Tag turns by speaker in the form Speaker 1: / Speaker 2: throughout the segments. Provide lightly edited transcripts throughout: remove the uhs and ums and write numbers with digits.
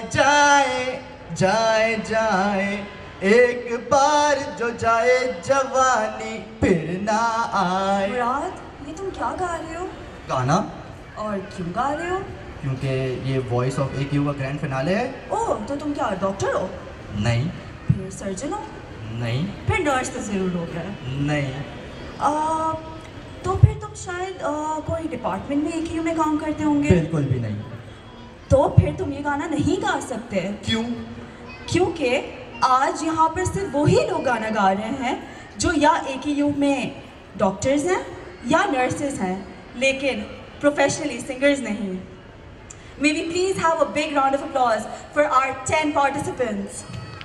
Speaker 1: जाए जाए जाए, एक बार जो जाए जवानी फिर ना आए।
Speaker 2: मुराद, ये तुम क्या गा रहे हो?
Speaker 1: गाना?
Speaker 2: और क्यों गा रहे हो?
Speaker 1: क्योंकि ये वॉइस ऑफ AQ का ग्रैंड फिनाले है।
Speaker 2: ओह, तो तुम क्या डॉक्टर हो?
Speaker 1: नहीं।
Speaker 2: फिर सर्जन हो?
Speaker 1: नहीं।
Speaker 2: फिर नर्स तो जरूर हो गया।
Speaker 1: नहीं।
Speaker 2: तो फिर तुम शायद कोई डिपार्टमेंट में AQ में काम करते होंगे।
Speaker 1: बिल्कुल भी नहीं।
Speaker 2: तो फिर तुम ये गाना नहीं गा सकते।
Speaker 1: क्यों?
Speaker 2: क्योंकि आज यहाँ पर सिर्फ वही लोग गाना गा रहे हैं जो या AQ में डॉक्टर्स हैं या नर्सेज हैं, लेकिन प्रोफेशनली सिंगर्स नहीं। May we please have a big round of applause for our 10 participants.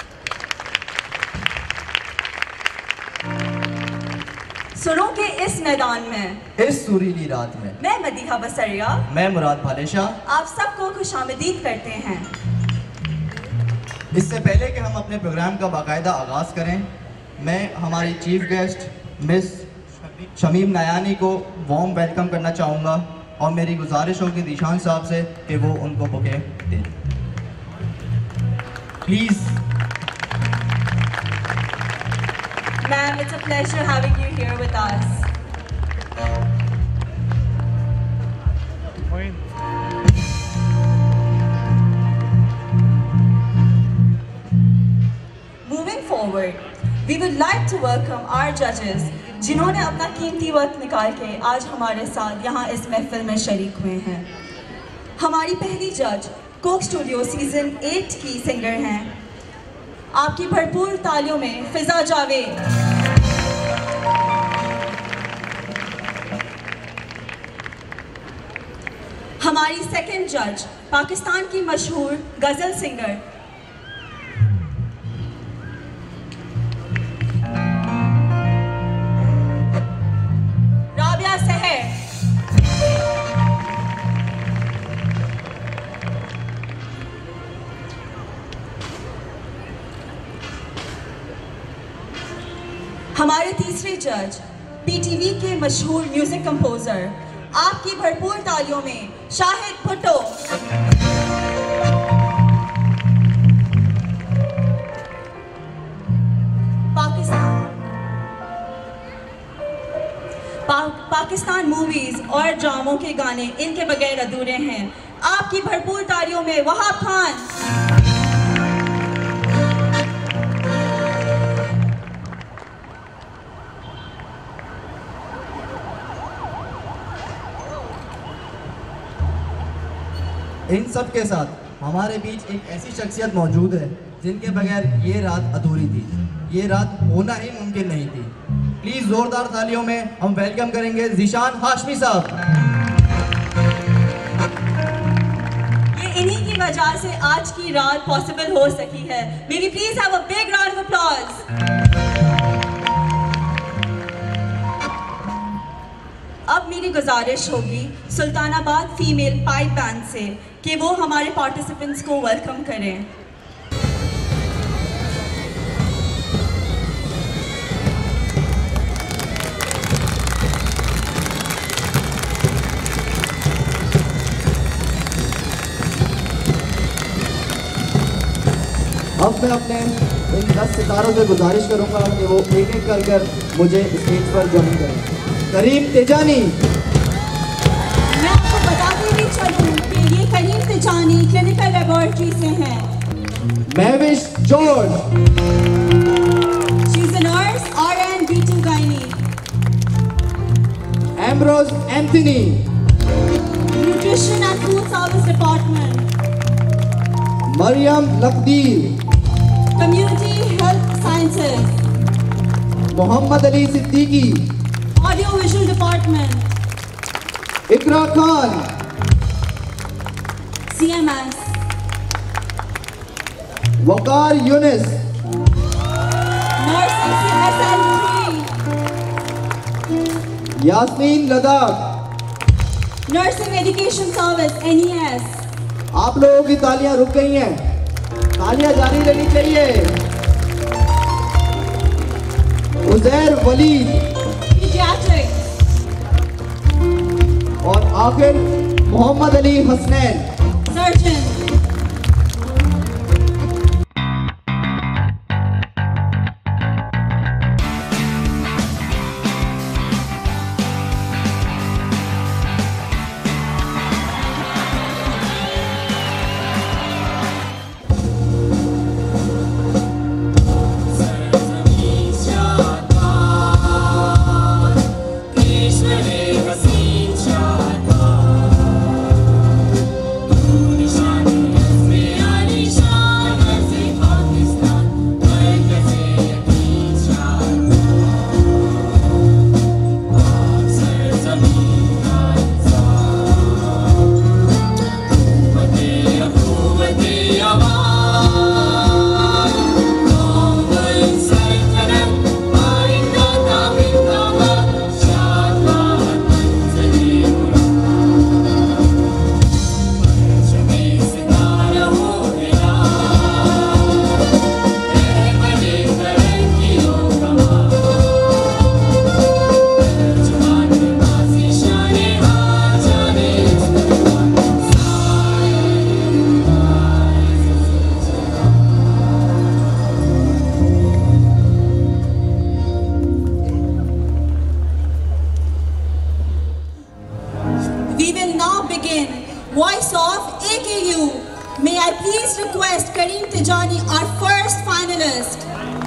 Speaker 2: सुनो के इस मैदान में,
Speaker 1: इस सुरीली रात में,
Speaker 2: मैं मदीहा बसरिया,
Speaker 1: मैं मुराद भालेशाह
Speaker 2: आप सबको खुशामदीद करते हैं।
Speaker 1: इससे पहले कि हम अपने प्रोग्राम का बाकायदा आगाज़ करें, मैं हमारी chief guest miss Shamim Nayani को वार्म वेलकम करना चाहूँगा और मेरी गुजारिश होगी ज़ीशान साहब से कि वो उनको बुके दें। Please.
Speaker 2: Ma'am, it's a pleasure having you here with us. Moving forward, we would like to welcome our judges, जिन्होंने अपना कीमती वक्त निकाल के आज हमारे साथ यहाँ इस महफिल में शरीक हुए हैं। हमारी पहली जज कोक स्टूडियो सीजन 8 की सिंगर हैं। आपकी भरपूर तालियों में फिजा जावेद। हमारी सेकंड जज पाकिस्तान की मशहूर गजल सिंगर राबिया सहर। हमारे तीसरे जज PTV के मशहूर म्यूजिक कंपोजर, आपकी भरपूर तालियों में शाहिद भुट्टो। पाकिस्तान मूवीज और ड्रामों के गाने इनके बगैर अधूरे हैं। आपकी भरपूर तालियों में वहाब खान।
Speaker 1: इन सब के साथ हमारे बीच एक ऐसी शख्सियत मौजूद है जिनके बगैर ये रात अधूरी थी, ये रात होना ही मुमकिन नहीं थी। प्लीज जोरदार तालियों में हम वेलकम करेंगे ज़ीशान हाशमी साहब।
Speaker 2: ये इन्हीं की वजह से आज की रात पॉसिबल हो सकी है। May we please have a big round of applause. अब मेरी गुजारिश होगी सुल्तानाबाद फीमेल पाइप बैंड से कि वो हमारे पार्टिसिपेंट्स को वेलकम करें।
Speaker 1: अब मैं अपने इन 10 सितारों से गुजारिश करूंगा कि वो एक एक कर मुझे स्टेज पर ज्वाइन करें। करीम तेजानी।
Speaker 2: मैं आपको बताते भी चलूं कि ये करीम तेजानी क्लिनिकल लेबोरेटरी से हैं।
Speaker 1: Mahvish George.
Speaker 2: She is a nurse, RN, B2 gynae.
Speaker 1: Ambrose Anthony.
Speaker 2: Nutrition and Food Service Department.
Speaker 1: Maryam Lakdir.
Speaker 2: Community Health Sciences.
Speaker 1: Mohammad Ali Siddiqui.
Speaker 2: Audio Visual Department.
Speaker 1: Iqra Khan.
Speaker 2: CMS.
Speaker 1: Waqar Younis.
Speaker 2: Nursing CSL3.
Speaker 1: Yasmeen Ladakh.
Speaker 2: Nursing Education Service NES.
Speaker 1: आप लोगों की तालियां रुक गई हैं, तालियां जारी रहनी चाहिए। उजैर वलीद।
Speaker 2: Pediatrics.
Speaker 1: और आखिर Mohammad Ali Hasnain.
Speaker 2: Surgeon. please request Kareem Tijani, our first finalist.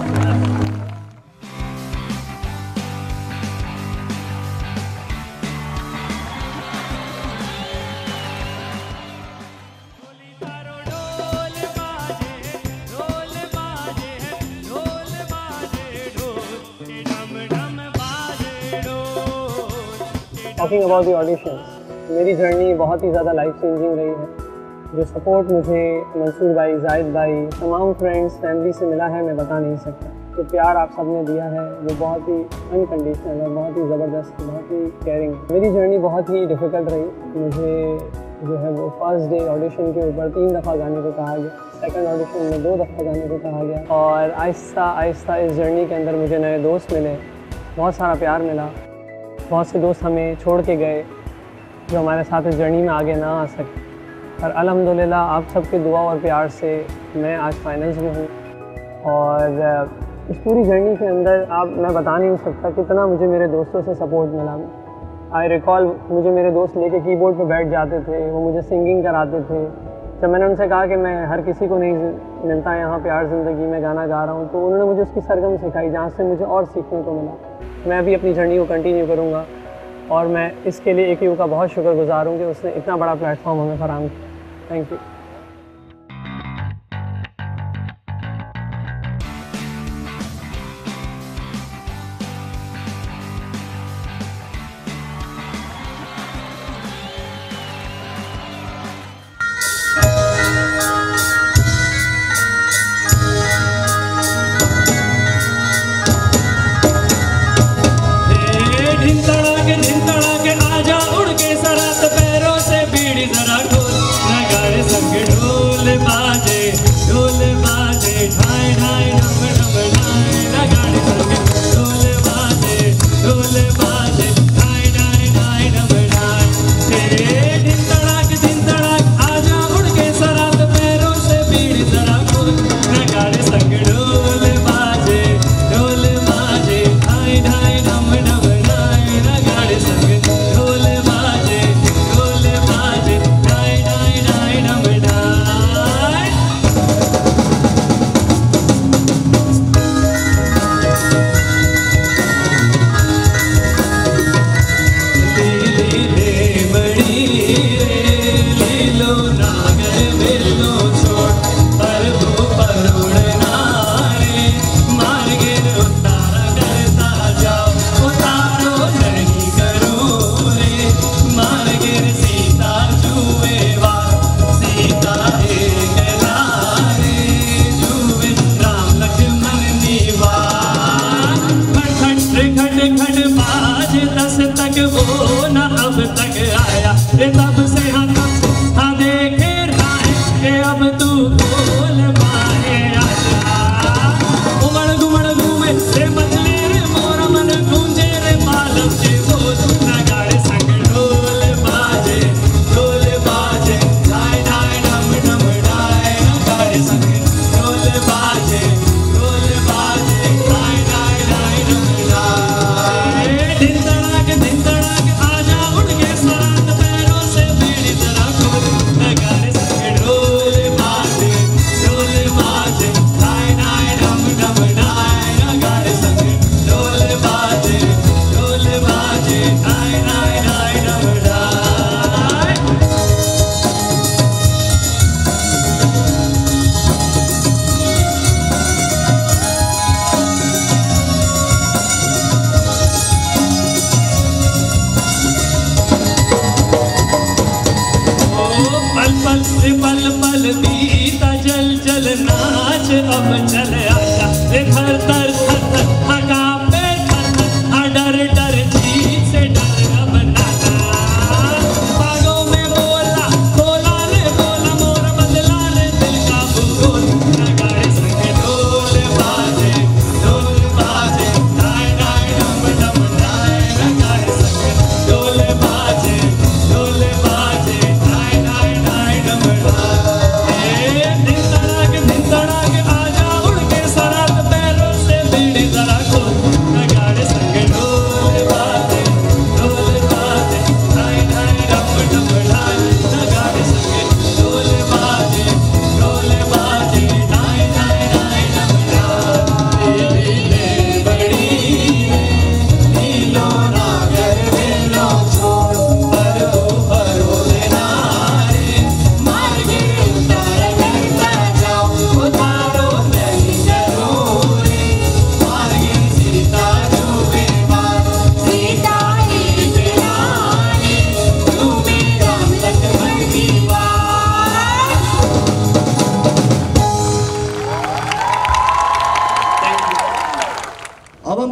Speaker 3: Talking about the auditions, मेरी जर्नी बहुत ही ज़्यादा लाइफ चेंजिंग रही है। जो सपोर्ट मुझे मंसूर भाई, जाहिद भाई, तमाम फ्रेंड्स, फैमिली से मिला है, मैं बता नहीं सकता। जो प्यार आप सब ने दिया है वो बहुत ही अनकंडीशनल और बहुत ही ज़बरदस्त, बहुत ही केयरिंग। मेरी जर्नी बहुत ही डिफ़िकल्ट रही। मुझे जो है वो फर्स्ट डे ऑडिशन के ऊपर 3 दफ़ा गाने को कहा गया, सेकंड ऑडिशन में 2 दफ़ा गाने को कहा गया, और आहिस्ता आहिस्ता इस जर्नी के अंदर मुझे नए दोस्त मिले, बहुत सारा प्यार मिला। बहुत से दोस्त हमें छोड़ के गए जो हमारे साथ इस जर्नी में आगे ना आ सके, पर अल्हम्दुलिल्लाह आप सबके दुआ और प्यार से मैं आज फाइनल्स में हूँ। और इस पूरी जर्नी के अंदर मैं बता नहीं सकता कितना मुझे मेरे दोस्तों से सपोर्ट मिला। आई रिकॉल, मुझे मेरे दोस्त लेके कीबोर्ड पे बैठ जाते थे, वो मुझे सिंगिंग कराते थे। जब मैंने उनसे कहा कि मैं हर किसी को नहीं मिलता यहाँ प्यार ज़िंदगी में गाना गा रहा हूँ, तो उन्होंने मुझे उसकी सरगम सिखाई, जहाँ से मुझे और सीखने को मिला। मैं भी अपनी जर्नी को कंटिन्यू करूँगा और मैं इसके लिए AKU का बहुत शुक्रगुजार हूँ कि उसने इतना बड़ा प्लेटफॉर्म हमें फराहम किया। Thank you.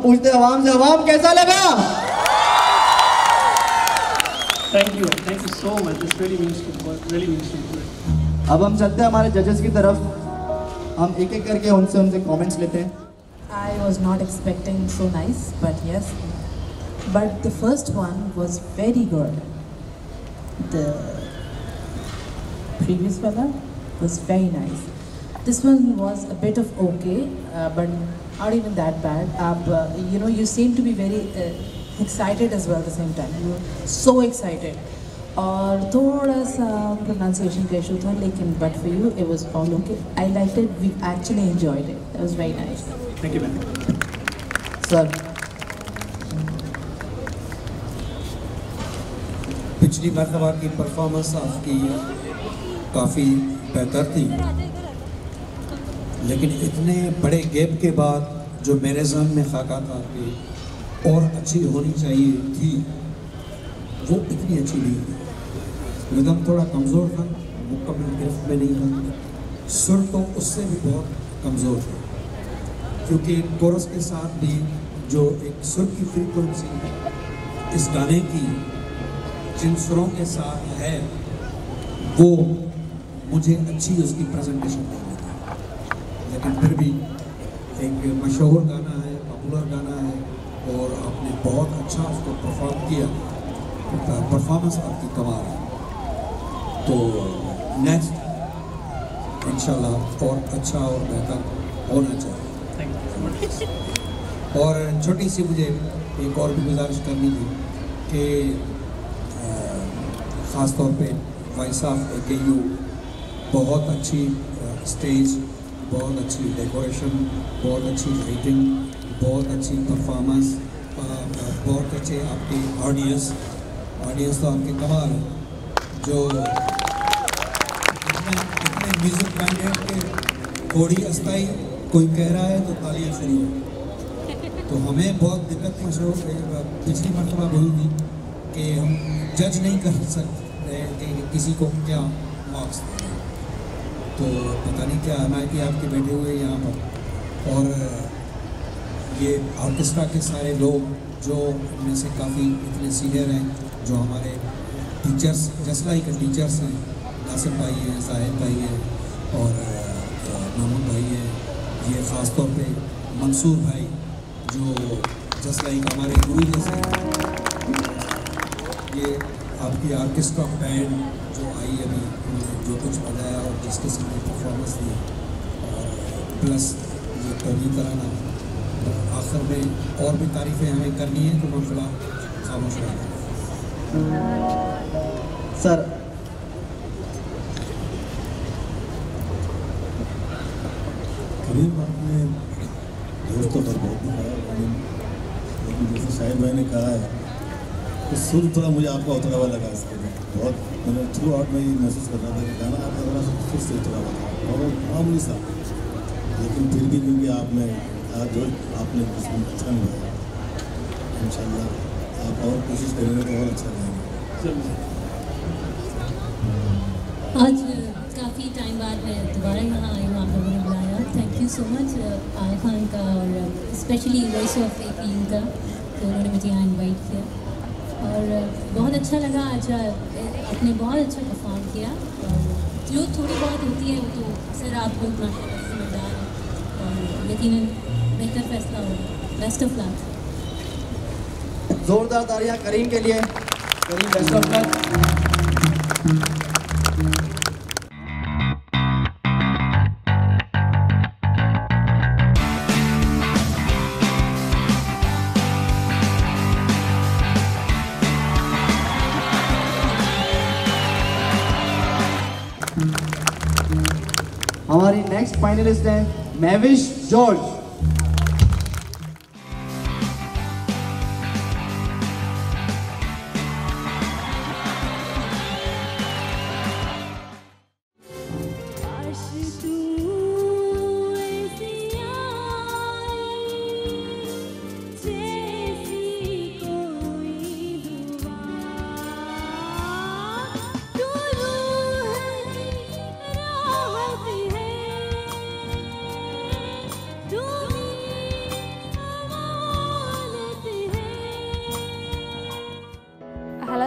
Speaker 1: पूछते हैं अवाम से, अवाम कैसा लगा?
Speaker 3: Thank you so much. This really means to me.
Speaker 1: अब हम चलते हैं हमारे जजेस की तरफ, हम एक एक करके उनसे कमेंट्स लेते हैं।
Speaker 4: I was not expecting so nice, but yes. But the first one was very good. The previous fella was very nice. This one was a bit of okay, but not even that bad. You seem to be very excited as well at the same time. You were so excited. और थोड़ा सा pronunciation का issue था, लेकिन but for you it was all okay. I liked it. We actually enjoyed it. That was very nice.
Speaker 3: Thank you, ma'am.
Speaker 1: Sir,
Speaker 5: पिछली मरतबा की performance आपकी काफ़ी बेहतर थी, लेकिन इतने बड़े गैप के बाद जो मेरे जहन में ख्याल था कि और अच्छी होनी चाहिए थी, वो इतनी अच्छी नहीं थी। रिदम थोड़ा कमज़ोर था, मुकम्मल गिरफ्त में नहीं था। सुर तो उससे भी बहुत कमज़ोर था, क्योंकि कोरस के साथ भी जो एक सुर की फ्रीक्वेंसी इस गाने की जिन सुरों के साथ है, वो मुझे अच्छी उसकी प्रेजेंटेशन नहीं लगी। लेकिन फिर भी एक मशहूर गाना है, पॉपुलर गाना है, और आपने बहुत अच्छा उसको परफॉर्म किया। परफॉर्मेंस आपकी कमाल है। तो नेक्स्ट इंशाल्लाह और अच्छा और बेहतर होना चाहिए। और छोटी सी मुझे एक और भी गुजारिश करनी थी कि ख़ास तौर पे वॉइस ऑफ AKU, बहुत अच्छी स्टेज, बहुत अच्छी डेकोरेशन, बहुत अच्छी लाइटिंग, बहुत अच्छी परफॉर्मेंस, बहुत अच्छे आपके ऑडियंस तो आपके कमाल है। जो इतने म्यूज़िक बैंडेड के थोड़ी अस्थाई कोई कह रहा है तो तालियां शुरू हो। तो हमें बहुत दिक्कत पिछली मरतबा हुई थी कि हम जज नहीं कर सकते कि किसी को क्या मार्क्स दें। तो पता नहीं क्या अनायती आपके बैठे हुए यहाँ पर, और ये ऑर्केस्ट्रा के सारे लोग जो इनमें से काफ़ी इतने सीनियर हैं, जो हमारे टीचर्स जसलाई के टीचर्स हैं, नासिर भाई हैं, साहिब भाई हैं और महमूद भाई हैं, ये ख़ास तौर पे मंसूर भाई जो जसलाई का हमारे गुरु जैसे हैं, ये आपकी ऑर्केस्ट्रा बैंड जो आई अभी, जो कुछ बजाया और जिस किस्म की परफॉर्मेंस दी, और प्लस ये टोनी कराना, आखिर में और भी तारीफ़ें हमें करनी है तो मैं फिलहाल खामोश रहूँगा।
Speaker 1: सर,
Speaker 6: करीब आपने दोस्तों पर बहुत दिखाया, लेकिन जैसे शाहिद भाई ने कहा है तो सुर थोड़ा मुझे आपका उतरा हुआ लगा। इसके बहुत मैंने थ्रू आउट में ये महसूस कर रहा था कि गाना आपका थोड़ा सुर से उतरा हुआ था और मामूली सा, लेकिन फिर भी क्योंकि आपने आज जो आपने इसमें अच्छा नहीं, इंशाल्लाह आप और कोशिश करेंगे तो और अच्छा रहेगा।
Speaker 7: आज काफ़ी टाइम बाद मैं दोबारा यहाँ आई हूँ, आप लोगों ने बुलाया। थैंक यू सो मच आय खान का और स्पेशली वॉइस ऑफ AKU का, तो उन्होंने मुझे यहाँ इनवाइट किया और बहुत अच्छा लगा। आज आपने बहुत अच्छा परफॉर्म किया, और जो थोड़ी बहुत होती है वो तो सर आप लोग माशाल्लाह समझदार हैं, और यकीनन बेहतर फैसला होगा। Best of luck.
Speaker 1: जोरदार तालियां करीम के लिए। Karim, best of luck. हमारी नेक्स्ट फाइनलिस्ट है मैविश जॉर्ज।
Speaker 8: तू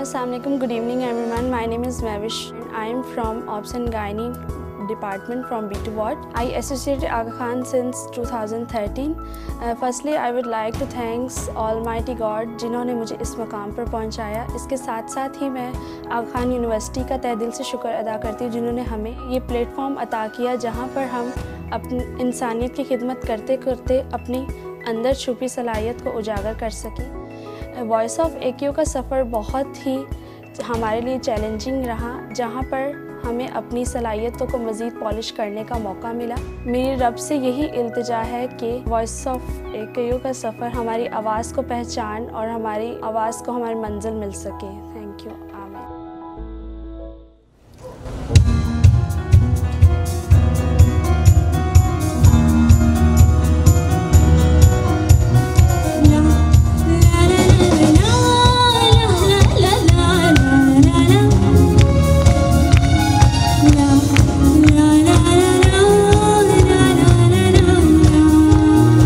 Speaker 8: Assalamualaikum. Good evening, everyone. My name is Mavish. I am from Obs and Gynae department from B2 ward. I associated Aga Khan since 2013. Firstly, I would like to thanks Almighty God जिन्होंने मुझे इस मकाम पर पहुंचाया. इसके साथ साथ ही मैं आगा खान यूनिवर्सिटी का तहे दिल से शुक्र अदा करती हूँ जिन्होंने हमें ये प्लेटफॉर्म अता किया जहाँ पर हम अपनी इंसानियत की खिदमत करते करते अपनी अंदर छुपी सलाहियत को उजागर कर सकें. वॉइस ऑफ AQ का सफ़र बहुत ही हमारे लिए चैलेंजिंग रहा, जहाँ पर हमें अपनी सलाहियतों को मज़ीद पॉलिश करने का मौका मिला. मेरी रब से यही इल्तिजा है कि वॉइस ऑफ AQ का सफ़र हमारी आवाज़ को पहचान और हमारी आवाज़ को हमारी मंजिल मिल सके. Thank you. आमीन.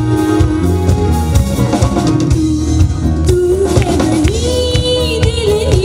Speaker 9: दिल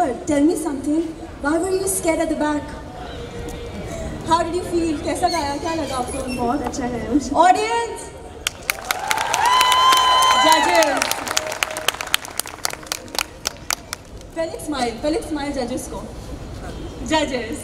Speaker 2: tell me something. Why were you scared at the back? How did you feel? कैसा गाया? क्या लगा आपको?
Speaker 8: बहुत अच्छा गाया।
Speaker 2: Audience, judges. Felix smile judges को. Judges.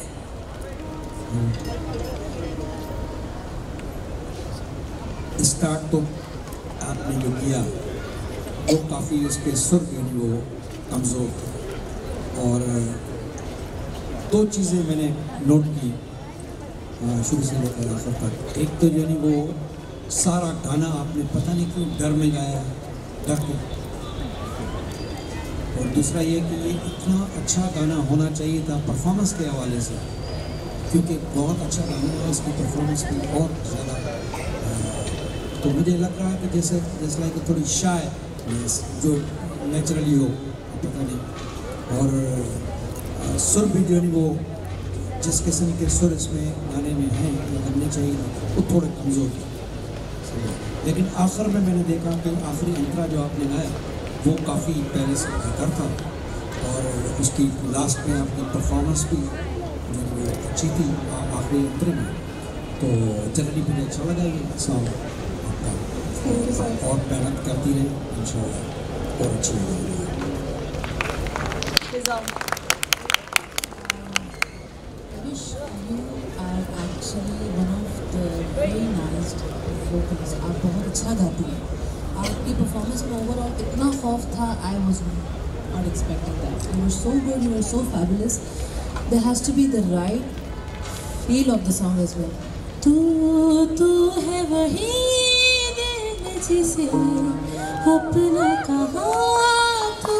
Speaker 5: स्टार्ट तो आपने जो किया वो काफ़ी उसके सुर जो है वो कमज़ोर थे और दो चीज़ें मैंने नोट की शुरू से लेकर आखिर तक। एक तो जो है वो सारा गाना आपने पता नहीं क्यों डर में गाया, डर के, और दूसरा ये कि ये इतना अच्छा गाना होना चाहिए था परफॉर्मेंस के हवाले से, क्योंकि बहुत अच्छा गाना है, इसकी परफॉर्मेंस भी बहुत ज़्यादा। तो मुझे लग रहा है कि जैसे लाइक थोड़ी शाय जो नेचुरली हो, पता नहीं, और सुर भी जो है वो जिस किस्म के सुर इसमें गाने में हैं जो करने चाहिए वो थोड़े कमज़ोर थे। लेकिन आखिर में मैंने देखा कि आखिरी अंतरा जो आपने गाया वो काफ़ी पहले से बेहतर था, और उसकी लास्ट में आपकी परफॉर्मेंस भी जो अच्छी थी आखिरी अंतरे में। तो जनरली मुझे अच्छा लगा ये सॉन्ग आपका, और मेहनत करती रहे इंशाल्लाह और अच्छी लगेगी।
Speaker 4: Actually one of the very nice vocals. आप बहुत अच्छा गाती हैं। आपकी परफॉर्मेंस में ओवरऑल इतना खौफ था, I was not expecting that. You were so good, you were so fabulous. There has to be the right feel of the song as well. तू है वही दिल जिसे अपना कहा तू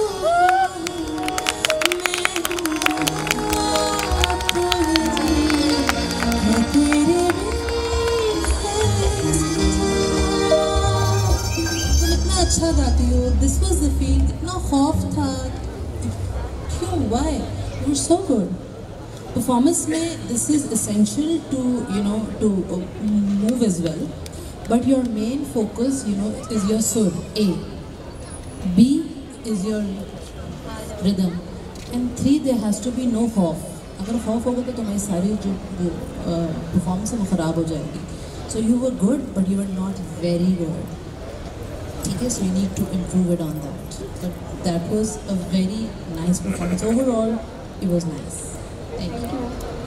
Speaker 4: अच्छा गाती हो। दिस वॉज द फील, इतना खौफ था क्यों, why, you are so good. Performance में this is essential to you know to move as well, but your main focus you know is your सुर, A, B is your rhythm, and 3 there has to be no खौफ। अगर खौफ होगा तो तुम्हारी सारी जो परफॉर्मेंस है वो ख़राब हो जाएगी। So you were good but you were not very good, ठीक है, so you need to improve it on that. But that was a very nice performance. Overall, it was nice. Thank you.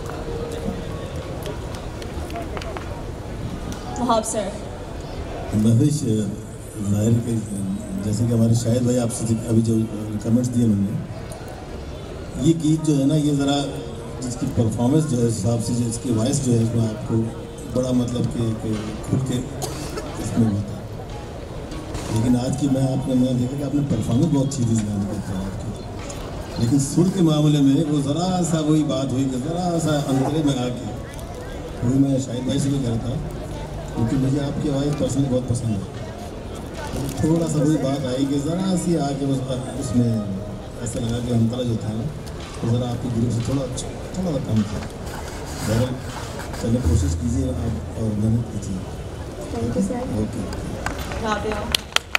Speaker 2: Wahab sir.
Speaker 6: Mahvish Zahir के जैसे कि हमारे शाहिद भाई आपसे अभी जो कमेंट्स दिए उन्होंने, ये गीत जो है ना ये ज़रा जिसकी परफॉर्मेंस जो है हिसाब से जिसकी वॉइस जो है इसमें आपको बड़ा मतलब कि खुल के इसमें होता है। लेकिन आज की मैंने देखा कि आपने परफॉर्मेंस बहुत अच्छी थी इस गाने की आपकी, लेकिन सुर के मामले में वो ज़रा सा वही बात हुई कि ज़रा सा अंतरे में आके वही मैं शाहिद भाई से भी कहा था, क्योंकि मुझे आपकी आवाज़ पर्सनली बहुत पसंद है। तो थोड़ा सा वही बात आई कि ज़रा सी आके उसमें ऐसा लगा कि अंतरा जो था तो ज़रा आपकी ग्रुप से थोड़ा सा कम था। बहरहाल चलिए कोशिश कीजिए आप और मेहनत कीजिए। ओके,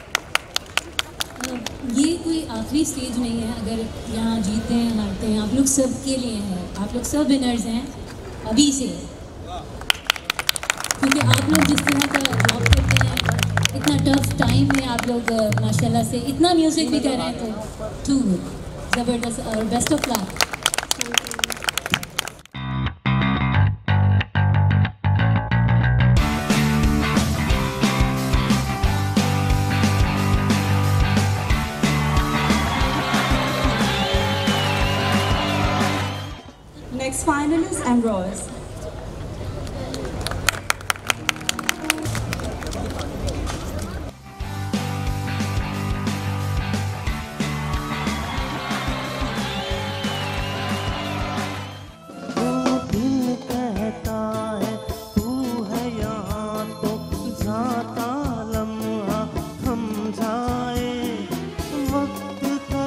Speaker 7: ये कोई आखिरी स्टेज नहीं है। अगर यहाँ जीते हैं हारते हैं, आप लोग सब के लिए हैं, आप लोग सब विनर्स हैं अभी से, क्योंकि आप लोग जिस तरह का जॉब करते हैं, इतना टफ टाइम में आप लोग माशाल्लाह से इतना म्यूज़िक भी कर रहे हैं, तो टू ज़बरदस्त और best of luck.
Speaker 2: Next finalist, Ambrose.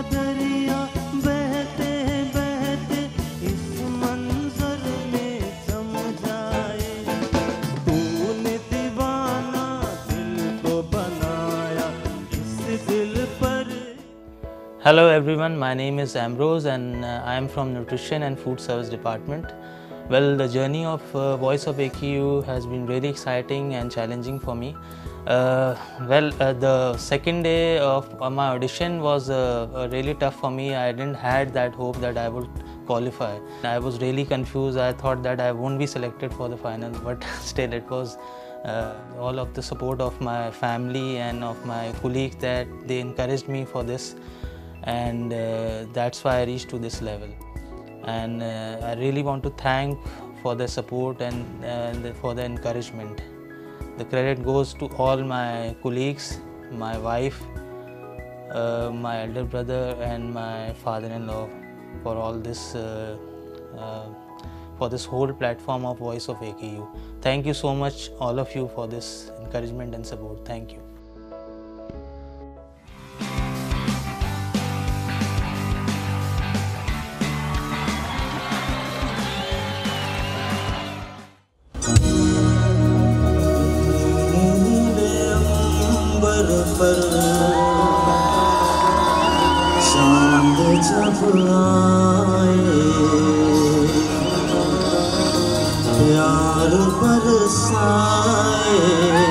Speaker 9: इस मंजर में Hello everyone, my name is Ambrose and I am from Nutrition and Food Service Department. Well, the journey of Voice of AQU has been really exciting and challenging for me. The second day of my audition was really tough for me. I didn't had that hope that I would qualify. I was really confused. I thought that I won't be selected for the final, but still it was all of the support of my family and of my colleagues that they encouraged me for this, and that's why I reached to this level. And I really want to thank for the support and for the encouragement. The credit goes to all my colleagues, my wife, my elder brother and my father-in-law for all this, for this whole platform of Voice of AQU. Thank you so much all of you for this encouragement and support. Thank you.
Speaker 10: चांद जब आए प्यार बरसाए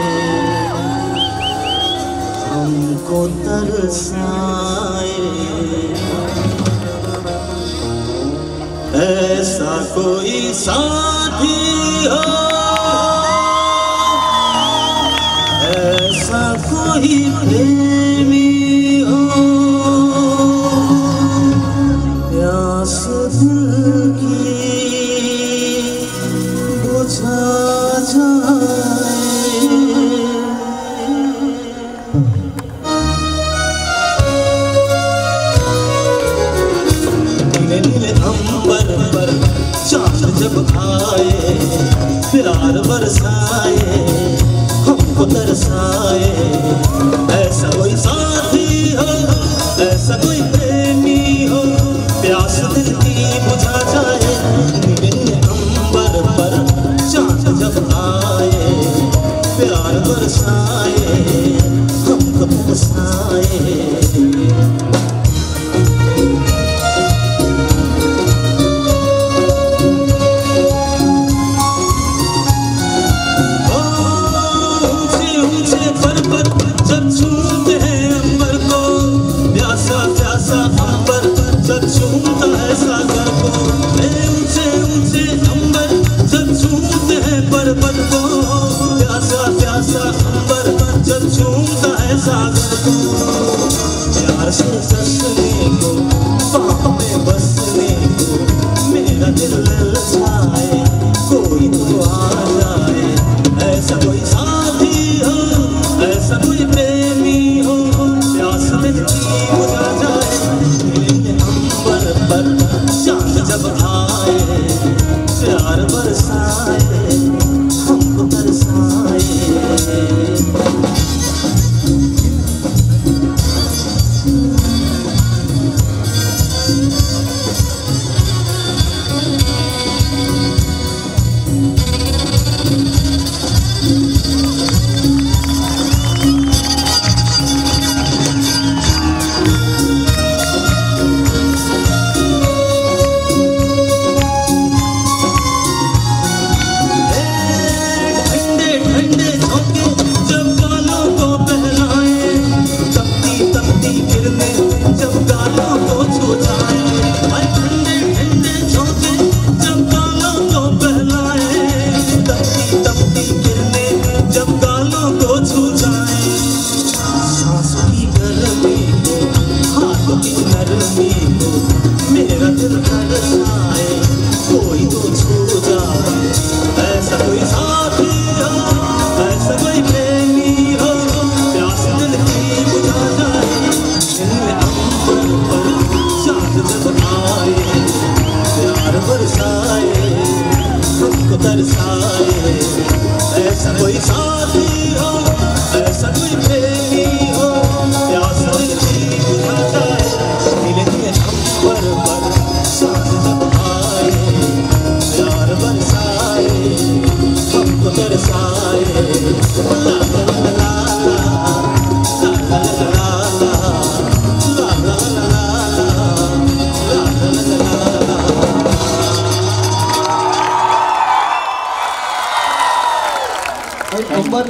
Speaker 10: हमको तरसाए ऐसा कोई साथी हो ऐसा कोई प्रेमी हो प्यास दिल की बुझा जाए नीले नीले अंबर पर चांद जब आए प्यार बरसाए हमको तरसाए ऐसा कोई साथी हो ऐसा कोई प्रेमी हो प्यास दिल की बुझा जाए नीले अंबर पर चांद जब आए प्यार बरसाए हमको तरसाए जब छूते हैं अंबर को प्यासा प्यासा अंबर जब छूता है सागर को ऊंचे ऊंचे अंबर जब छूते हैं पर्वत को प्यासा प्यासा अंबर जब छूता है सागर को प्यार से ससने को पाँव में बसने को मेरा दिल ललचाए कोई तो आ जाए ऐसा कोई साथी हो ऐसा कोई प्रेमी हो प्यास दिल की बुझा जाए नीले अंबर पर चांद जब आए प्यार बरसाए हमको तरसाए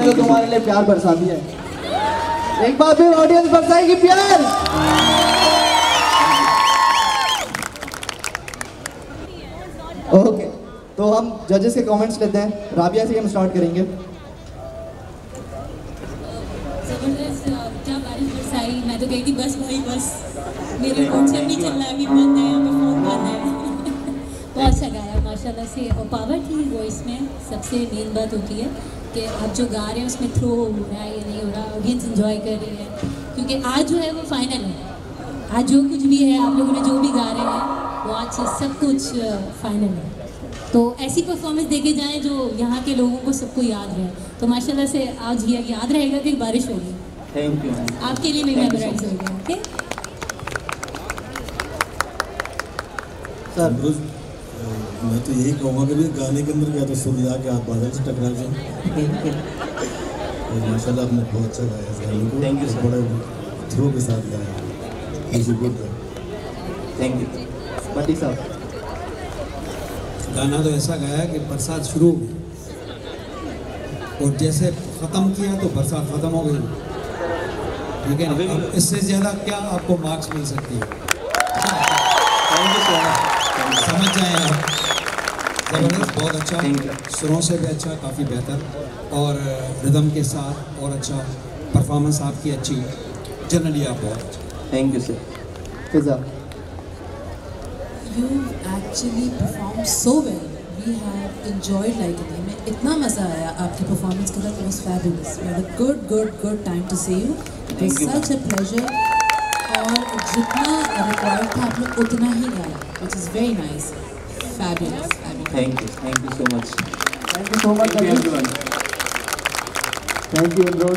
Speaker 1: ने तो तुम्हारे लिए प्यार बरसा दिया है। एक बार फिर ऑडियंस बरसाएगी प्यार। ओके, तो हम जजेस के कमेंट्स लेते हैं। राबिया से हम स्टार्ट करेंगे।
Speaker 7: जबरदस्त, क्या बारिश बरसाई। मैं तो कही थी बस भाई बस, मेरे व्हाट्सएप नहीं चल रहा है, अभी बंद है, यहाँ पे फ़ोन बंद है। बहुत अच्छा गाया माशाल्लाह से। और पावर की वॉइस में सबसे मेन बात होती है कि आप जो गा रहे हैं उसमें थ्रो हो रहा है या नहीं हो रहा, ऑडियंस एंजॉय कर रही है। क्योंकि आज जो है वो फाइनल है, आज जो कुछ भी है आप लोगों ने जो भी गा रहे हैं वो आज सब कुछ फाइनल है। तो ऐसी परफॉर्मेंस देके जाएं जो यहाँ के लोगों को सबको याद रहे। तो माशाल्लाह से आज ये याद रहेगा कि बारिश होगी।
Speaker 1: Thank you.
Speaker 7: आपके लिए भी मेमोराइज हो गया। ओके
Speaker 1: सर,
Speaker 6: मैं तो यही कहूँगा कि गाने के अंदर क्या तो सुर जा के आप बादल से टकरा जाए। माशाल्लाह आपने बहुत अच्छा गाया इस गाने को।
Speaker 1: Thank you sir.
Speaker 6: बड़े थ्रो के साथ गाया। गुड।
Speaker 1: Thank you. बटी साहब,
Speaker 5: गाना तो ऐसा गाया कि बरसात शुरू हो गई और जैसे ख़त्म किया तो बरसात ख़त्म हो गई। ठीक है, अब इससे ज़्यादा क्या आपको मार्क्स मिल सकती है? समझ जाए आप। ज़बरदस्त, बहुत अच्छा, सुरों से भी अच्छा, काफ़ी बेहतर और रिदम के साथ और अच्छा परफॉर्मेंस आपकी अच्छी, जनरली आप बहुत अच्छा।
Speaker 1: Thank you sir. Fiza,
Speaker 4: You actually performed so well. We have enjoyed like it. हमें इतना मज़ा आया आपकी परफॉर्मेंस के साथ. It was fabulous. We had a good time to see you. It was such a pleasure. और जितना रिक्वायर्ड था आप लोग उतना ही गाया, which is very nice. Fabulous.
Speaker 1: Thank you so much. Thank you so much everyone. Thank you everyone.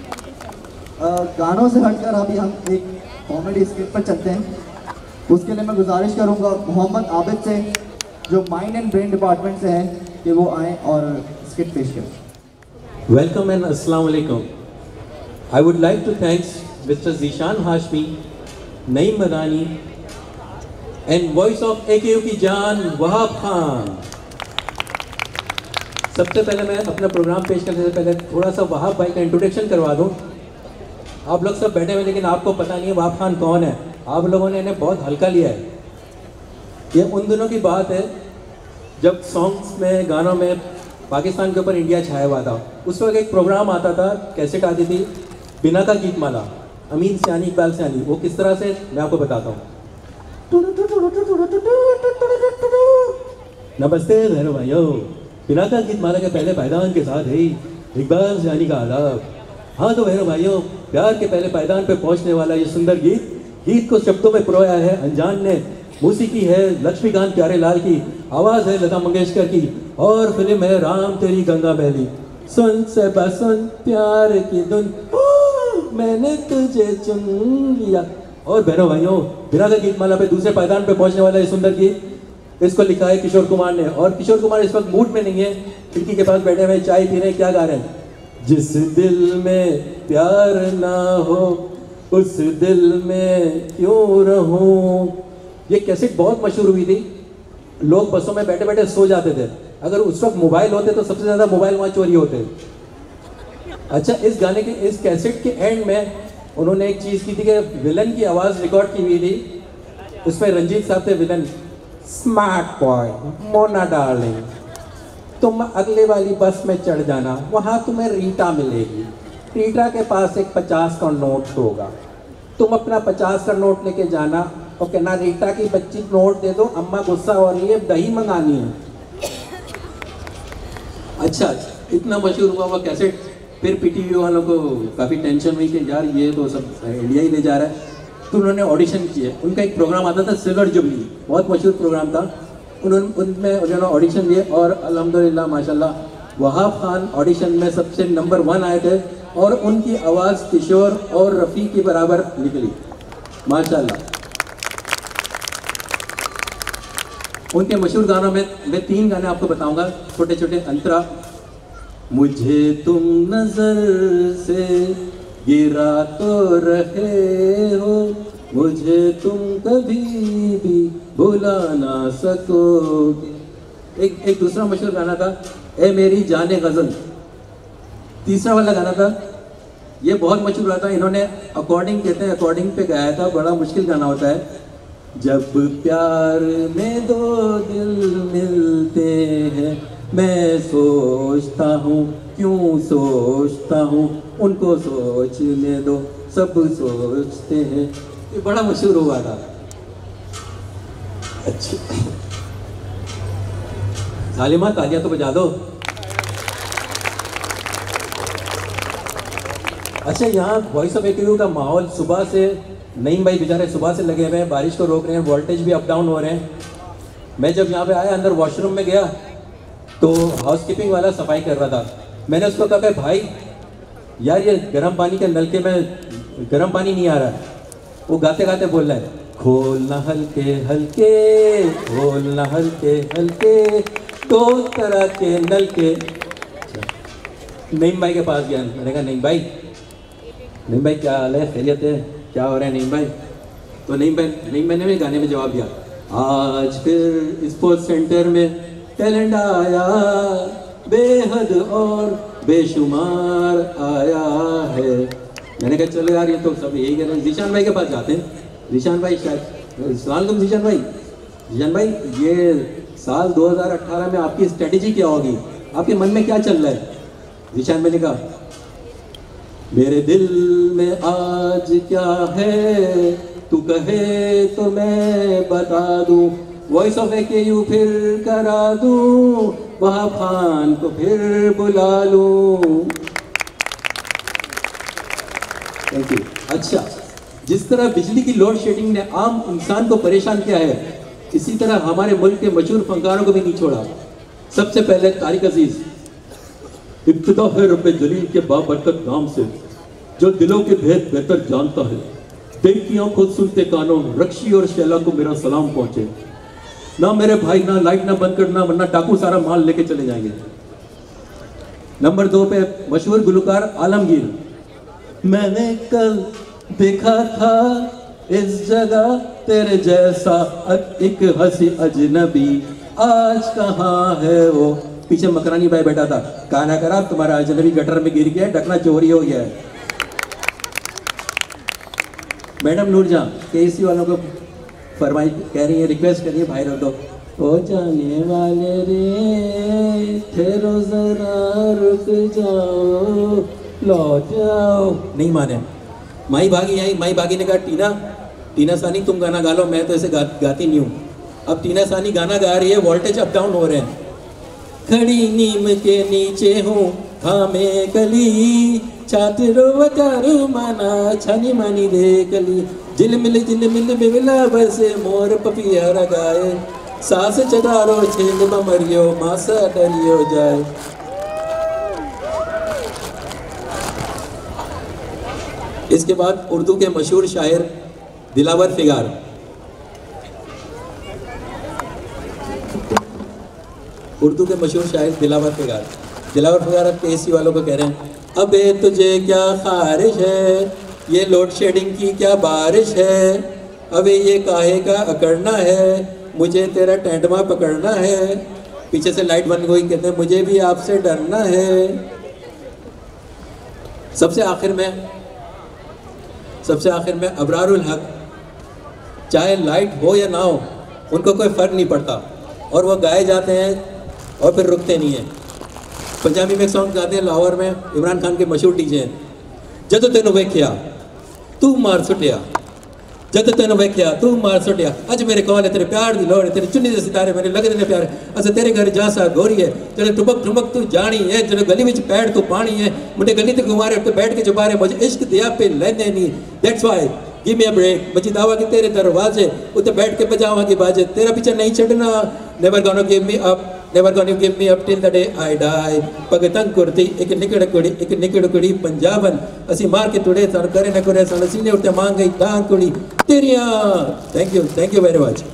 Speaker 1: गानों से हटकर अभी हम एक कॉमेडी स्किट पर चलते हैं। उसके लिए मैं गुजारिश करूंगा मोहम्मद आबिद से, जो माइंड एंड ब्रेन डिपार्टमेंट से हैं, कि वो आएँ और स्किट पेश करें।
Speaker 11: Welcome and Assalamu alaikum. I would like to thank Mr. Zishan Hashmi, Naeem Madani and voice of AKU की जान वहाब खान। सबसे पहले मैं अपना प्रोग्राम पेश करने से पहले थोड़ा सा वहाब भाई का इंट्रोडक्शन करवा दूं। आप लोग सब बैठे हुए लेकिन आपको पता नहीं है वहाब खान कौन है। आप लोगों ने इन्हें बहुत हल्का लिया है। ये उन दिनों की बात है जब सॉन्ग्स में, गानों में पाकिस्तान के ऊपर इंडिया छाया हुआ था। उस वक्त एक प्रोग्राम आता था, कैसेट आती थी, बिना का गीत माला, अमीन सियानी, इकबाल सियानी। वो किस तरह से, मैं आपको बताता हूँ। नमस्ते बहनों भाइयों, बिना का गीत माला के पहले पायदान के साथ है इकबाल सियानी का आलाप। हाँ तो बहनों भाइयों, प्यार के पहले पायदान पे पहुँचने वाला ये सुंदर गीत को शब्दों में पिरोया है अनजान ने। मौसीकी है लक्ष्मीकांत प्यारेलाल की, आवाज़ है लता मंगेशकर की और फिल्म है राम तेरी गंगा मैली। सुन से बसन प्यार की धुन, मैंने तुझे चुन लिया। और बहनों भाइयों, बिना का गीतमाला पे दूसरे पायदान पे पहुंचने वाला ये सुंदर गीत, इसको लिखा है किशोर कुमार ने। और किशोर कुमार इस वक्त मूड में नहीं है, खिड़की के पास बैठे हुए चाय पी रहे, क्या गा रहे हैं? जिस दिल में प्यार ना हो उस दिल में क्यों रहूं। ये कैसेट बहुत मशहूर हुई थी, लोग बसों में बैठे बैठे सो जाते थे। अगर उस वक्त मोबाइल होते तो सबसे ज़्यादा मोबाइल वहाँ चोरी होते। अच्छा, इस गाने के, इस कैसेट के एंड में उन्होंने एक चीज़ की थी कि विलन की आवाज़ रिकॉर्ड की हुई थी। उसमें रंजीत साहब थे villain. Smart boy Mona darling, तुम अगले वाली बस में चढ़ जाना, वहाँ तुम्हें रीटा मिलेगी। रीटा के पास एक 50 का नोट होगा, तुम अपना 50 का नोट लेके जाना और कहना रीटा की बच्ची नोट दे दो, अम्मा गुस्सा हो रही है, दही मंगानी है। अच्छा, इतना मशहूर हुआ वो कैसेट। फिर पीटीवी वालों को काफ़ी टेंशन हुई कि यार ये तो सब इंडिया ही ले जा रहा है, तो उन्होंने ऑडिशन किए। उनका एक प्रोग्राम आता था सिल्वर जुबली, बहुत मशहूर प्रोग्राम था। उन्होंने ऑडिशन दिए और अल्हम्दुलिल्लाह माशाल्लाह वहाब खान ऑडिशन में सबसे नंबर 1 आए थे और उनकी आवाज़ किशोर और रफ़ी के बराबर निकली माशाल्लाह। उनके मशहूर गानों में मैं 3 गाने आपको बताऊंगा, छोटे छोटे अंतरा। मुझे तुम नजर से गिरा तो रहे हो, मुझे तुम कभी भी भुला ना सकोगे। एक दूसरा मशहूर गाना था, ए मेरी जाने गजल, तीसरा वाला गाना था, ये बहुत मशहूर हुआ था, इन्होंने अकॉर्डिंग कहते हैं, अकॉर्डिंग पे गाया था, बड़ा मुश्किल गाना होता है। जब प्यार में दो दिल मिलते हैं, मैं सोचता हूँ क्यों सोचता हूँ, उनको सोचने दो सब सोचते हैं, ये बड़ा मशहूर हुआ था। अच्छा सालिमा तालियां तो बजा दो। अच्छा यहाँ वॉइस ऑफ एक्यू का माहौल सुबह से, नईम भाई बेचारे सुबह से लगे हुए हैं, बारिश को रोक रहे हैं, वोल्टेज भी अप डाउन हो रहे हैं। मैं जब यहाँ पे आया अंदर वॉशरूम में गया तो हाउसकीपिंग वाला सफाई कर रहा था, मैंने उसको कहा कि भाई यार ये गर्म पानी के नलके में गर्म पानी नहीं आ रहा है। वो गाते गाते बोल रहा है, खोलना हल्के हल्के, खोलना हल्के हल्के, दो तरह के नलके। नईम भाई के पास गया, मैंने कहा नईम भाई क्या हाल है, खैरियत है, क्या हो रहा है नईम भाई? तो नईम भाई ने भी गाने में जवाब दिया, आज फिर स्पोर्ट्स सेंटर में टैलेंट आया, बेहद और बेशुमार आया है। मैंने कहा चलो यार ये तो सब यही कह रहे हैं, जीशान भाई के पास जाते हैं। जीशान भाई शायद, सलाम जीशान भाई, ये साल 2018 में आपकी स्ट्रेटेजी क्या होगी, आपके मन में क्या चल रहा है? जीशान भाई ने कहा, मेरे दिल में आज क्या है तू कहे तो मैं बता दूं, वॉइस ऑफ एक्यू फिर करा दूं, वहाँ खान को फिर बुला लूं। Thank you. अच्छा, जिस तरह बिजली की लोड शेडिंग ने आम इंसान को परेशान किया है, इसी तरह हमारे मुल्क के मशहूर फनकारों को भी नहीं छोड़ा। सबसे पहले तारिक अजीज, इब्तिदा है रब्बे जलील के बाबरकत नाम से, जो दिलों के भेद बेहतर जानता है, देखती आंखों सुनते कानों, रक्षी और शैला को मेरा सलाम पहुंचे। ना मेरे भाई, ना लाइट ना बंद करना वरना डाकू सारा माल लेके चले जाएंगे। नंबर 2 पे मशहूर गुलकार आलमगीर, मैंने कल देखा था इस जगह तेरे जैसा एक हंसी अजनबी, आज कहाँ है वो? पीछे मकरानी भाई बैठा था, काना करा तुम्हारा अजनबी गटर में गिर गया, ढकना चोरी हो गया है। मैडम नूरजहां केसी वालों को फरमाई कह रही है, रिक्वेस्ट करिए भाई रो दो, ओ जाने वाले रे ठहरो जरा रुक जाओ लौट जाओ, नहीं माने। माई भागी आई, माई भागी ने कहा टीना सानी तुम गाना गा लो, मैं तो ऐसे गाती नहीं हूँ। अब टीना सानी गाना गा रही है, वोल्टेज अप डाउन हो रहे हैं। खड़ी नीम के नीचे हूँ थामे कली, छात्रो वचारू माना छानी मानी दे कली, झिलमिल बिविला बसे मोर पपिया गाए, सास चदारो छेद मरियो मासा डरियो जाए। इसके बाद उर्दू के मशहूर शायर दिलावर फिगार, उर्दू के मशहूर शायर दिलावर फिगार अब केसी वालों को कह रहे हैं, अबे तुझे क्या ख्वाहिश है, ये लोड शेडिंग की क्या बारिश है, अबे ये काहे का अकड़ना है, मुझे तेरा टेंटमा पकड़ना है। पीछे से लाइट बंद हुई, कहते हैं मुझे भी आपसे डरना है। सबसे आखिर में अबरारुल हक, चाहे लाइट हो या ना हो उनको कोई फ़र्क नहीं पड़ता, और वो गाए जाते हैं और फिर रुकते नहीं हैं। पंजाबी में एक सॉन्ग गाते हैं, लाहौर में इमरान खान के मशहूर डीजे हैं, जद तेन वेख्या तू मार सुटिया, जद तेन वेख्या तू मार सुटिया, अज मेरे कौन है तेरे प्यार दी लोड़ है, तेरे चुन्नी दे सितारे मेरे लगदे ने प्यारे, अस तेरे घर जा सा गोरी है, तेरे टुबक ठुमक तू जानी है, तेरे गली विच पैड़ तू पानी है, मुझे गली ते घुमारे ते बैठ के जुबारे, मुझे इश्क दिया पे लेने नहीं, that's why give me a break, मुझे दावा कि तेरे दरवाजे उते बैठ के बजावांगी बाजे, तेरा पीछे नहीं छड़ना, never gonna give me up, never gonna give me up till the day I die। पगतंग कुर्ती एक निकड़ कुड़ी पंजाबन, असी मार के तुड़े सर करे न करे सन सीने उठते मांग गई दान कुड़ी तेरिया। Thank you very much.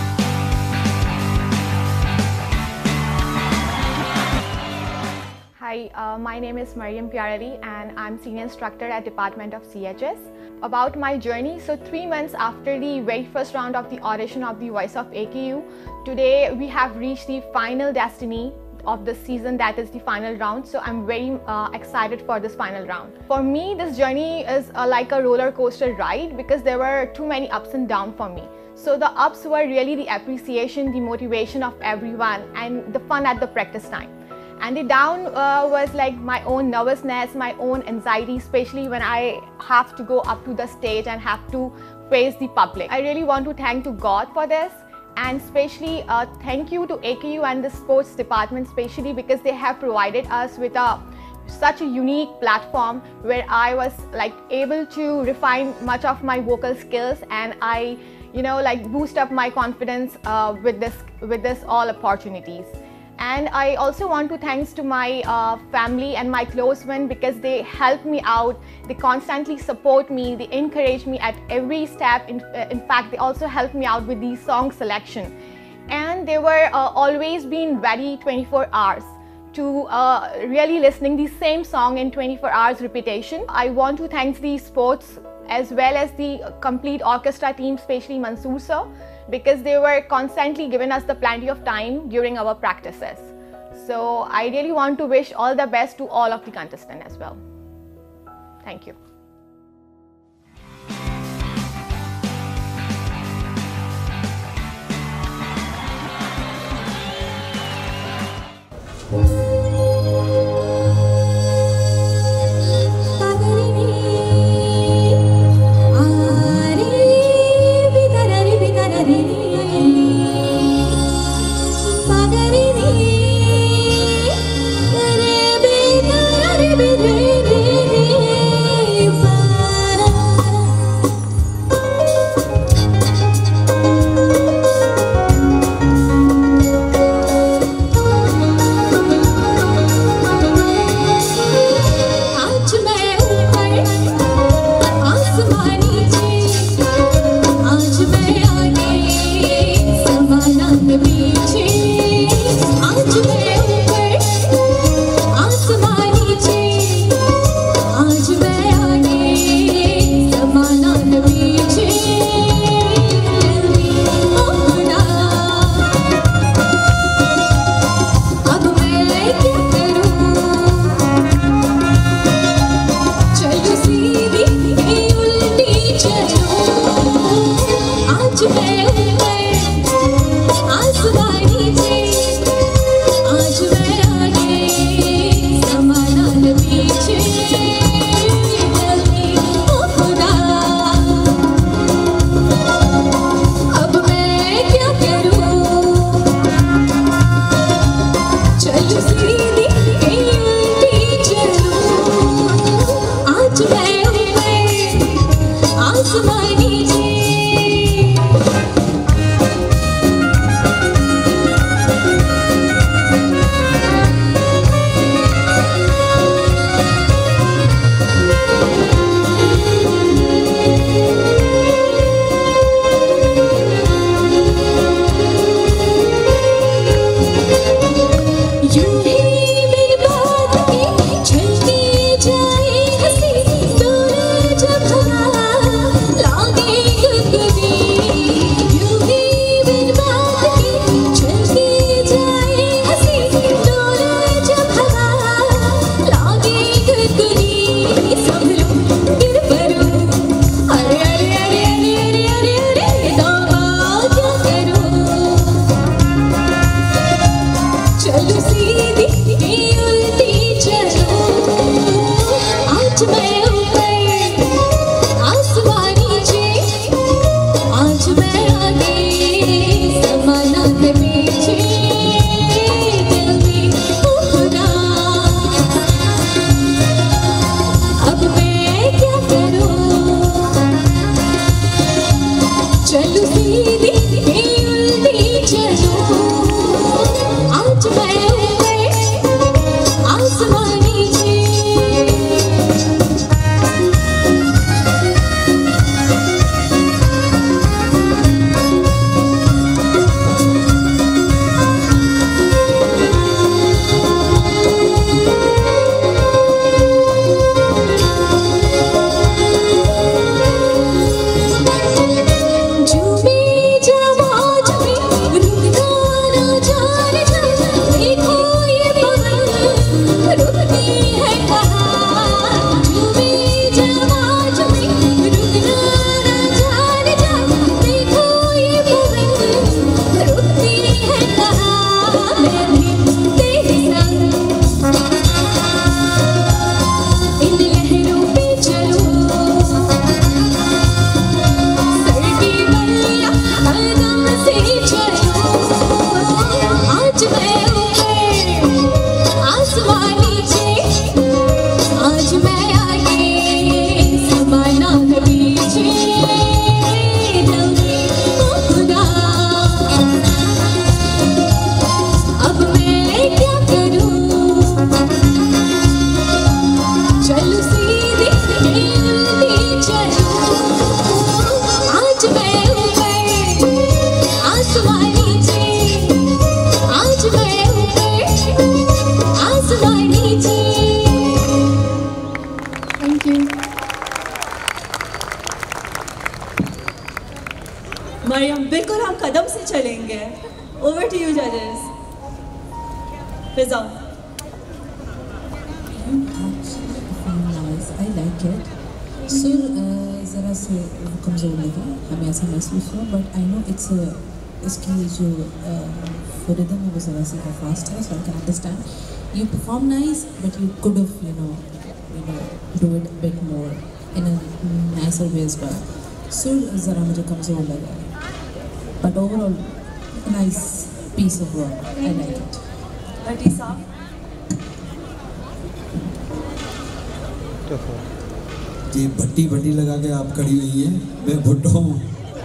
Speaker 12: Hi Hi, my name is Mariam Pyarali and I'm senior instructor at Department of CHS. About my journey, so 3 months after the very first round of the audition of the Voice of AKU, today we have reached the final destiny of the season, that is the final round. So I'm very excited for this final round. For me, this journey is like a roller coaster ride because there were too many ups and downs for me. So the ups were really the appreciation, the motivation of everyone and the fun at the practice time. And the down was like my own nervousness, my own anxiety, especially when I have to go up to the stage and have to face the public. I really want to thank to God for this, and especially thank you to AKU and the sports department, especially because they have provided us with such a unique platform where I was like able to refine much of my vocal skills, and I like boost up my confidence with this all opportunities. And I also want to thanks to my family and my close ones because they help me out, they constantly support me, they encourage me at every step. In fact, they also help me out with the song selection. And they were always been ready 24 hours to really listening the same song in 24 hours repetition. I want to thank the sports as well as the complete orchestra team, especially Mansoor sir, because they were constantly giving us the plenty of time during our practices. So I really want to wish all the best to all of the contestants as well. Thank you.
Speaker 10: चलो सीधी उल्टी चलो आज मैं
Speaker 7: आज मैं ऊपर आसमान नीचे, आज मैं आगे ज़माना पीछे, ओ खुदा अब मैं क्या करूं, चलूं सीधी उल्टी चलूं, आज मैं ऊपर आसमान नीचे, आज मैं ऊपर आसमान नीचे। Thank you.
Speaker 2: मरियम, बिल्कुल हम कदम से चलेंगे। ओवर टू यू जजेस। फिजा।
Speaker 4: I like it. सुर ज़रा से कमज़ोर लगा, हमें ऐसा महसूस हुआ, बट आई नो इसकी जो रिदम है वो ज़रा सी फास्ट है, so I can understand. You perform nice, but you could have you know do it bit more in a nicer way as well. सुर ज़रा मुझे कमज़ोर लगा, but overall nice piece of work, I like it.
Speaker 2: Bhatti साहब।
Speaker 5: ये भट्टी लगा के आप खड़ी हुई हैं, मैं भुट्टो हूँ।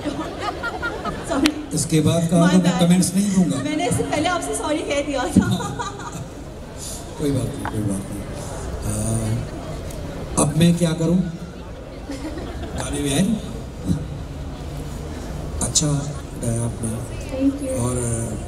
Speaker 5: इसके बाद का मैं कमेंट्स नहीं दूंगा।
Speaker 2: मैंने इससे पहले आपसे सॉरी कह दिया था।
Speaker 5: कोई बात नहीं। अब मैं क्या करूं? गाने में आए, अच्छा गाया आपने, और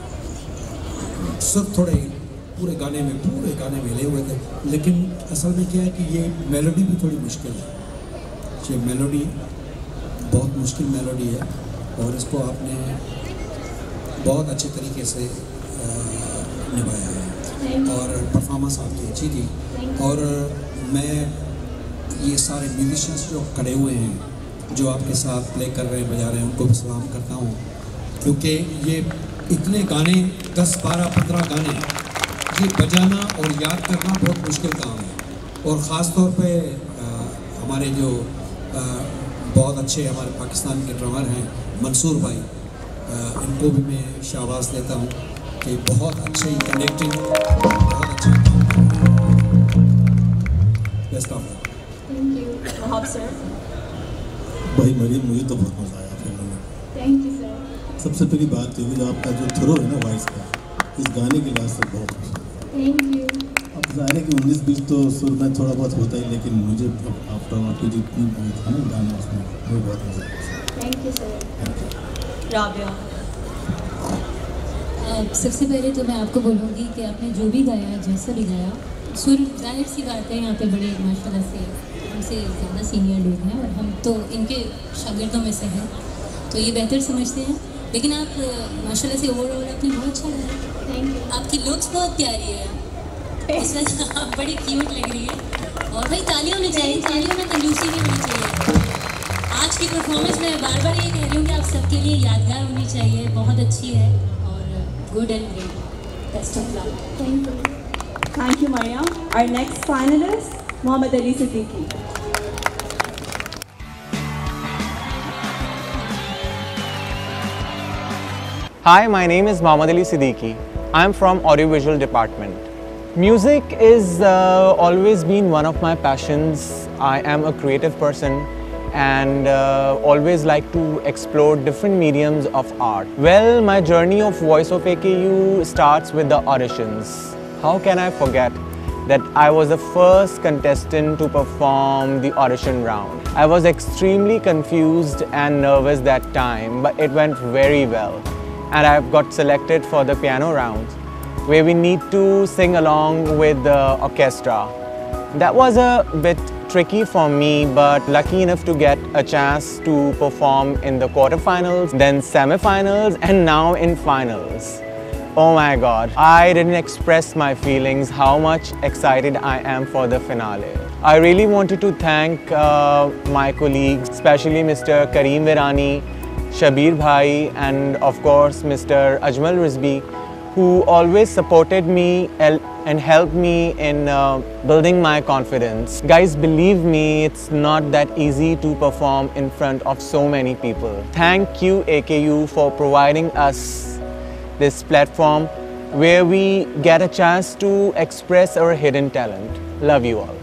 Speaker 5: सब थोड़े पूरे गाने में ले हुए थे, लेकिन असल में क्या है कि ये मेलोडी भी थोड़ी मुश्किल है। ये मेलोडी बहुत मुश्किल मेलोडी है, और इसको आपने बहुत अच्छे तरीके से निभाया है, और परफॉर्मेंस आपकी अच्छी थी। और मैं ये सारे म्यूजिशियंस जो खड़े हुए हैं, जो आपके साथ प्ले कर रहे हैं, बजा रहे हैं, उनको भी सलाम करता हूँ, क्योंकि ये इतने गाने 10, 12, 15 गाने ये बजाना और याद करना बहुत मुश्किल काम है। और ख़ास तौर पे हमारे जो बहुत अच्छे हमारे पाकिस्तान के ड्रमर हैं मंसूर भाई, इनको भी मैं शाबाश देता हूँ कि बहुत अच्छी कनेक्टिंग, बहुत अच्छा best of luck.
Speaker 2: Thank you. Wahab sir.
Speaker 6: भाई मरियम, मुझे तो बहुत मज़ा आया आपके गाने में।
Speaker 2: Thank you sir.
Speaker 6: सबसे पहली बात ये जो आपका जो थ्रो है ना वॉइस का, इस गाने के लिहाज से बहुत अच्छा है।
Speaker 2: Thank you.
Speaker 6: अब ज़ाहिर है कि 19-20 तो सुर में थोड़ा बहुत होता ही, लेकिन मुझे आफ्टर आपकी जितनी था ना गाना, उसमें मुझे बहुत मज़ा आया।
Speaker 2: Thank you sir. राबिया।
Speaker 7: सबसे पहले तो मैं आपको बोलूँगी कि आपने जो भी गाया, जैसा भी गाया, सुर जाहिर सी बात है यहाँ पे बड़े माशाल्लाह से हमसे ज़्यादा सीनियर लोग हैं, और हम तो इनके शागिर्दों में से हैं, तो ये बेहतर समझते हैं। लेकिन आप माशाल्लाह से ओवरऑल आपने बहुत अच्छा गाया।
Speaker 2: Thank you.
Speaker 7: आपकी लुक्स बहुत प्यारी है, इस वजह आप बड़ी क्यूट लग रही है, और भाई तालियां होनी चाहिए, तालियों में कंजूसी नहीं होनी चाहिए। आज की परफॉर्मेंस में बार बार ये कह रही हूँ कि आप सबके लिए यादगार होनी चाहिए, बहुत अच्छी है, और good and great, best of luck.
Speaker 2: Thank you. Thank you Mariam. Our next finalist Mohammad Ali Siddiqui.
Speaker 13: Hi, my name is Mohammad Ali Siddiqui. I am from Audiovisual Department. Music is always been one of my passions. I am a creative person and always like to explore different mediums of art. Well, my journey of Voice of AKU starts with the auditions. How can I forget that I was the first contestant to perform the audition round. I was extremely confused and nervous that time, but it went very well. And I've got selected for the piano round, where we need to sing along with the orchestra. That was a bit tricky for me, but lucky enough to get a chance to perform in the quarterfinals, then semifinals, and now in finals. Oh my God, I didn't express my feelings, how much excited I am for the finale. I really wanted to thank my colleagues, especially Mr. Kareem Virani, Shabir Bhai, and of course Mr. Ajmal Rizvi, who always supported me and helped me in building my confidence. Guys, believe me, it's not that easy to perform in front of so many people. Thank you AKU for providing us this platform where we get a chance to express our hidden talent. Love you all.